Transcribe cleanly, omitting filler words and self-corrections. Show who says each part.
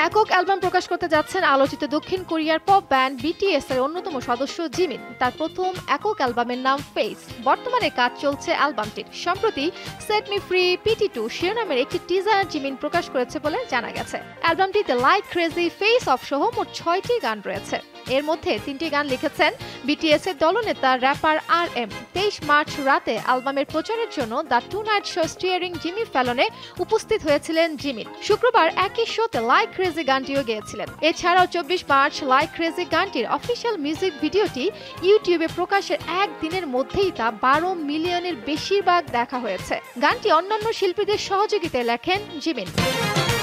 Speaker 1: একক অ্যালবাম প্রকাশ করতে যাচ্ছেন আলোচিত দক্ষিণ কোরিয়ার পপ ব্যান্ড BTS এর অন্যতম সদস্য জিমিন। তার প্রথম একক অ্যালবামের নাম ফেস। বর্তমানে কাজ চলছে অ্যালবামটির। সম্প্রতি সেট মি ফ্রি PT2 শিরোনামের একটি টিজার জিমিন প্রকাশ করেছে বলে জানা গেছে। অ্যালবামটিতে লাইক ক্রেজি, ফেস অফ সহ মোট 6টি গান রয়েছে। এর মধ্যে 3টি গান লিখেছেন BTS এর দলনেতা র্যাপার আরএম। 23 মার্চ রাতে অ্যালবামের প্রচারের জন্য the tonight show starring Jimmy ফ্যালনে উপস্থিত হয়েছিলেন জিমিন। শুক্রবার একই শোতে লাইক ক্রেজি গানটিও গেয়েছিলেন। এছাড়াও 24 মার্চ লাইক ক্রেজি গানটির অফিসিয়াল মিউজিক ভিডিওটি ইউটিউবে প্রকাশের একদিনের মধ্যেই তা 12 মিলিয়নের বেশিরভাগ দেখা হয়েছে। গানটি অন্যান্য শিল্পীদের সহযোগিতায় লেখেন জিমিন।